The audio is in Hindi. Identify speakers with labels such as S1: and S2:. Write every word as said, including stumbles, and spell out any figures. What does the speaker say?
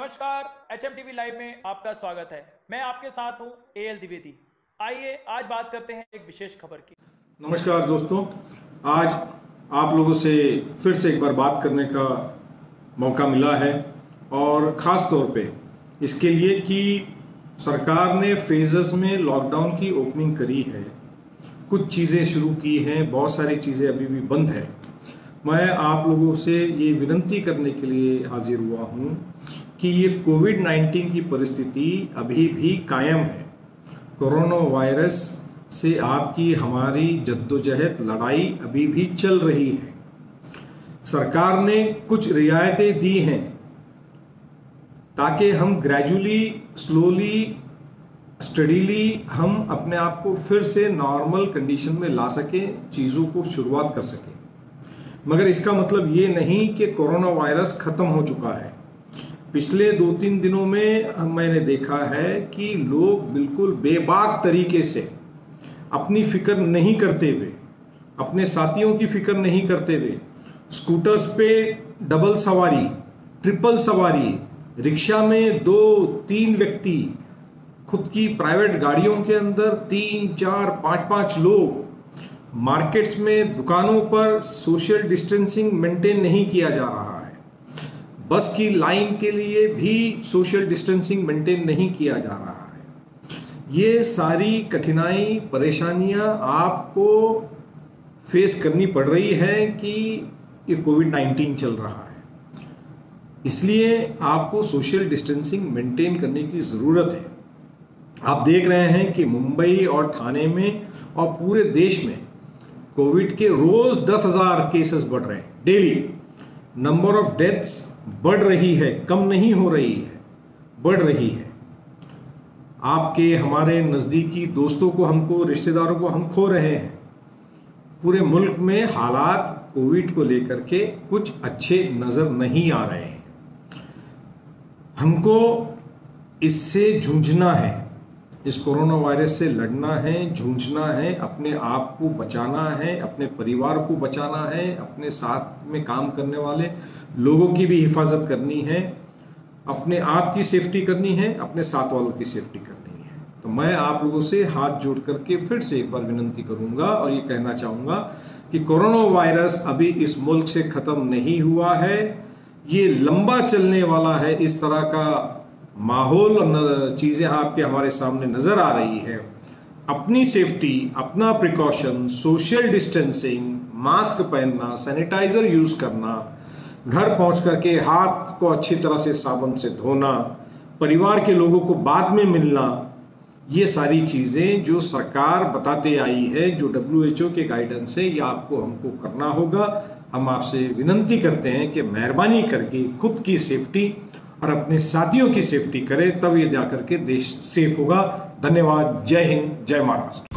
S1: नमस्कार, H M T V live में आपका स्वागत है। मैं आपके साथ हूं ए एल द्विवेदी। आइए आज बात करते हैं एक विशेष खबर की।
S2: नमस्कार दोस्तों, आज आप लोगों से फिर से एक बार बात करने का मौका मिला है और ख़ास तौर पे इसके लिए कि सरकार ने फेजेस में लॉकडाउन की ओपनिंग करी है, कुछ चीज़ें शुरू की हैं, बहुत सारी चीज़ें अभी भी बंद है। मैं आप लोगों से ये विनती करने के लिए हाजिर हुआ हूँ कि ये कोविड नाइन्टीन की परिस्थिति अभी भी कायम है। कोरोना वायरस से आपकी हमारी जद्दोजहद लड़ाई अभी भी चल रही है। सरकार ने कुछ रियायतें दी हैं ताकि हम ग्रेजुअली, स्लोली, स्टडीली हम अपने आप को फिर से नॉर्मल कंडीशन में ला सकें, चीज़ों को शुरुआत कर सकें। मगर इसका मतलब ये नहीं कि कोरोना वायरस ख़त्म हो चुका है। पिछले दो तीन दिनों में मैंने देखा है कि लोग बिल्कुल बेबाक तरीके से अपनी फिक्र नहीं करते हुए, अपने साथियों की फिक्र नहीं करते हुए, स्कूटर्स पे डबल सवारी, ट्रिपल सवारी, रिक्शा में दो तीन व्यक्ति, खुद की प्राइवेट गाड़ियों के अंदर तीन चार पाँच पाँच लोग, मार्केट्स में, दुकानों पर सोशल डिस्टेंसिंग मेंटेन नहीं किया जा रहा है। बस की लाइन के लिए भी सोशल डिस्टेंसिंग मेंटेन नहीं किया जा रहा है। ये सारी कठिनाई, परेशानियां आपको फेस करनी पड़ रही है कि ये कोविड नाइन्टीन चल रहा है। इसलिए आपको सोशल डिस्टेंसिंग मेंटेन करने की ज़रूरत है। आप देख रहे हैं कि मुंबई और ठाणे में और पूरे देश में कोविड के रोज दस हजार केसेस बढ़ रहे हैं। डेली नंबर ऑफ डेथ्स बढ़ रही है, कम नहीं हो रही है, बढ़ रही है। आपके हमारे नज़दीकी दोस्तों को, हमको, रिश्तेदारों को हम खो रहे हैं। पूरे मुल्क में हालात कोविड को लेकर के कुछ अच्छे नज़र नहीं आ रहे हैं। हमको इससे जूझना है, इस कोरोना वायरस से लड़ना है, जूझना है, अपने आप को बचाना है, अपने परिवार को बचाना है, अपने साथ में काम करने वाले लोगों की भी हिफाजत करनी है, अपने आप की सेफ्टी करनी है, अपने साथ वालों की सेफ्टी करनी है। तो मैं आप लोगों से हाथ जोड़ करके फिर से एक बार विनती करूंगा और ये कहना चाहूँगा कि कोरोना वायरस अभी इस मुल्क से ख़त्म नहीं हुआ है। ये लंबा चलने वाला है। इस तरह का माहौल और चीज़ें आपके हमारे सामने नज़र आ रही है। अपनी सेफ्टी, अपना प्रिकॉशन, सोशल डिस्टेंसिंग, मास्क पहनना, सैनिटाइजर यूज़ करना, घर पहुंच करके हाथ को अच्छी तरह से साबुन से धोना, परिवार के लोगों को बाद में मिलना, ये सारी चीज़ें जो सरकार बताते आई है, जो डब्ल्यू एच ओ के गाइडेंस है, ये आपको हमको करना होगा। हम आपसे विनती करते हैं कि मेहरबानी करके खुद की सेफ्टी और अपने साथियों की सेफ्टी करें, तब ये जाकर के देश सेफ होगा। धन्यवाद। जय हिंद, जय महाराष्ट्र।